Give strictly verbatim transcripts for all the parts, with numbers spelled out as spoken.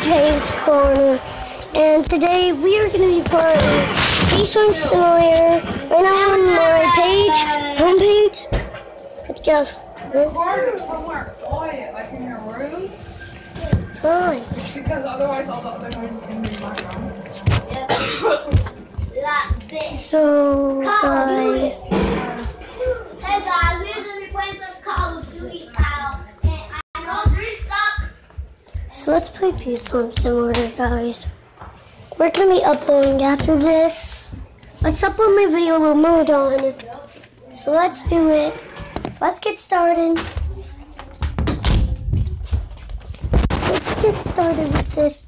Jay's Corner, and today we are going to be playing P-Swing Simulator. Right now I'm on my page, homepage. Let's go. This. Somewhere quiet, like in your room. Fine. Because otherwise all the other noises can be in my room. So, guys. Hey guys, we're gonna be playing some Call of Duty style, and I know three sucks. So let's play P-Swing Simulator, guys. We're gonna be uploading after this. Let's upload my video with mode on. So let's do it. Let's get started. Let's get started with this.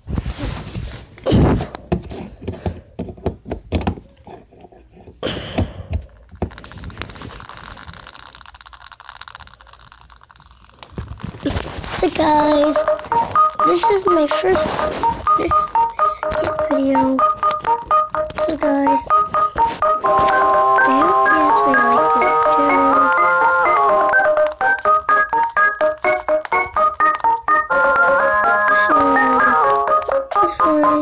So guys, this is my first, this second video. So guys, I hope you guys will like it too. So, let's play.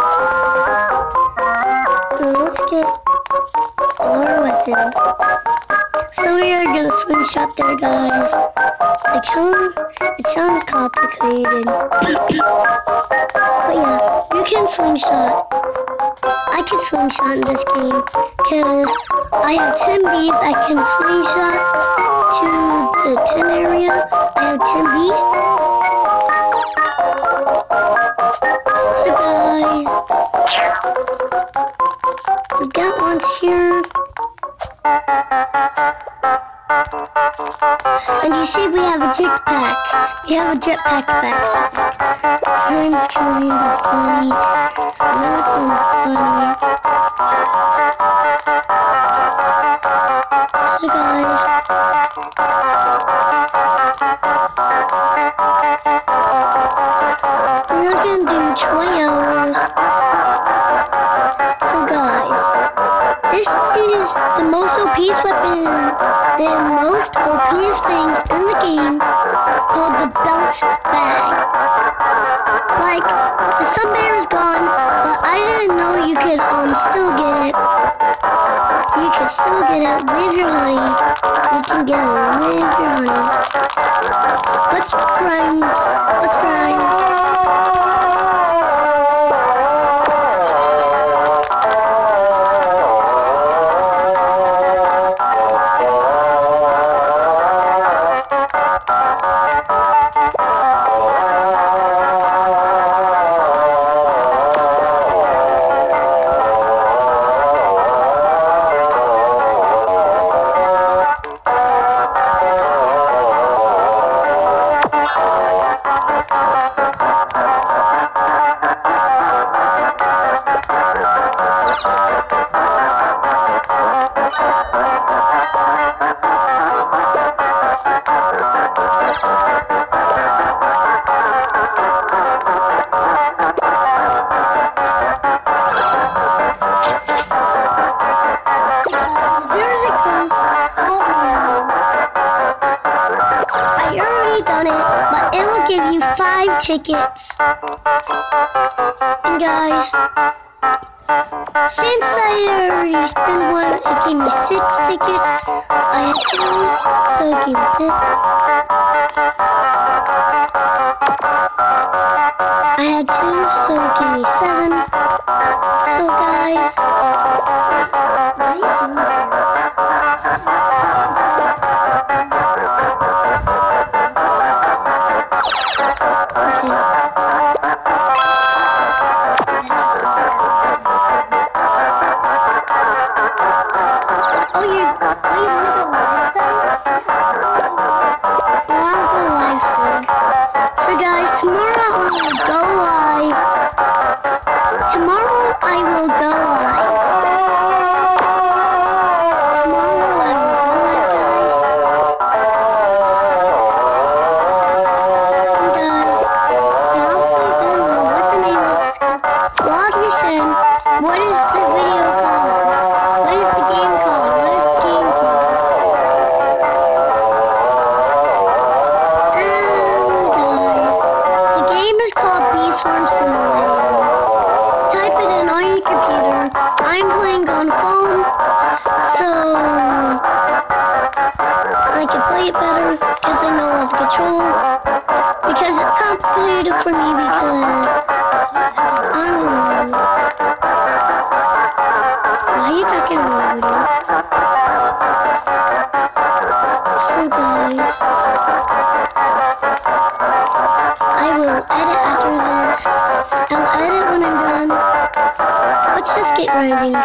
Now let's get our weapon. So we are gonna slingshot there, guys. It sounds, it sounds complicated. But yeah, you can slingshot. I can slingshot in this game because I have ten bees. I can slingshot to the ten area. I have ten bees. So guys, we got one here. And you see we have a jetpack. We have a jetpack back. Sounds kind of funny. I know it sounds funny. So guys. We're gonna do twenty hours. So guys. This is the most O P's weapon, the most O P's thing in the game, called the belt bag. Like, the sun bear is gone, but I didn't know you could um still get it. You can still get it with your honey. You can get it with your honey. Let's grind. Let's grind. Tickets. And guys, since I already spent one, it gave me six tickets. I had two, so it gave me six. I had two, so it gave me seven. So guys, what are you doing there? Tomorrow I will go live. I can play it better because I know all the controls. Because it's complicated for me because I don't know. Why are you talking about video? So guys, I will edit after this. I'll edit when I'm done. Let's just get grinding.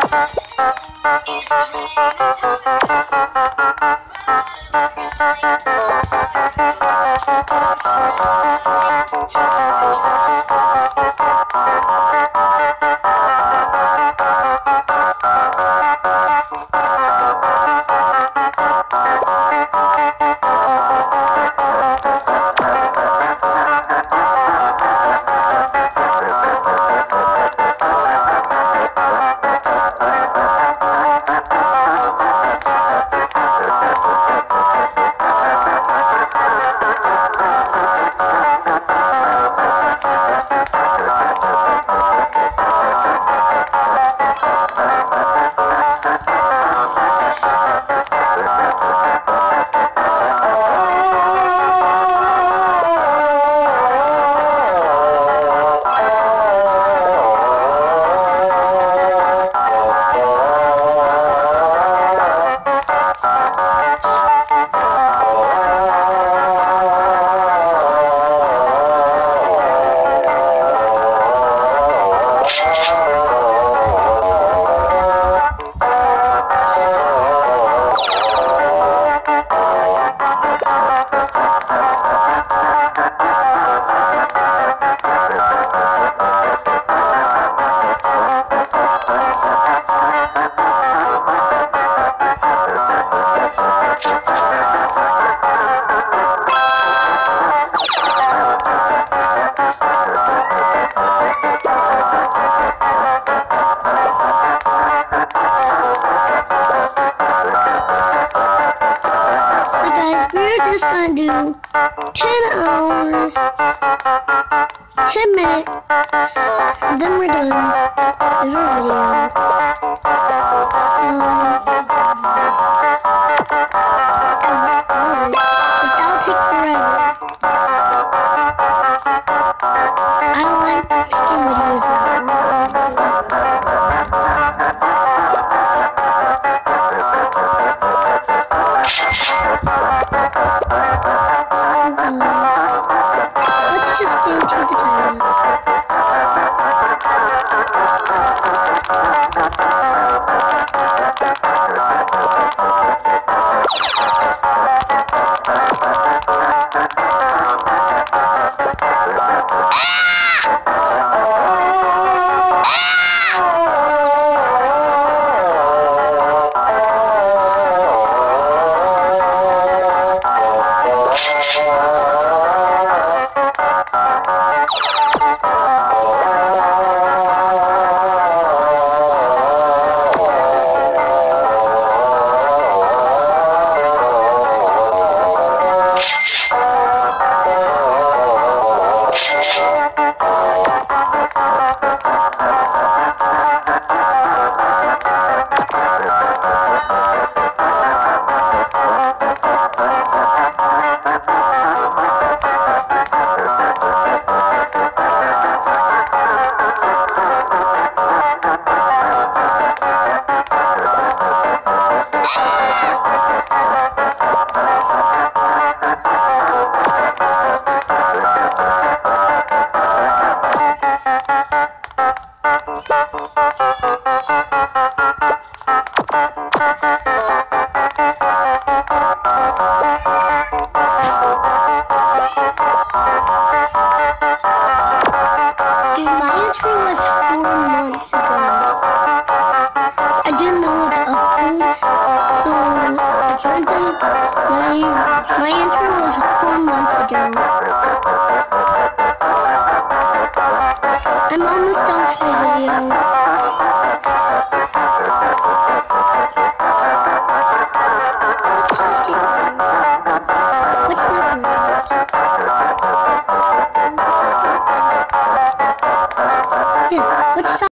Just gonna do ten hours, ten minutes, and then we're done with our video. So, but that'll take forever. I don't like making videos that long. Let's just get into the time. My intro was four months ago. I'm almost done with the video. Let's just get going. What's not working? Yeah, let's stop.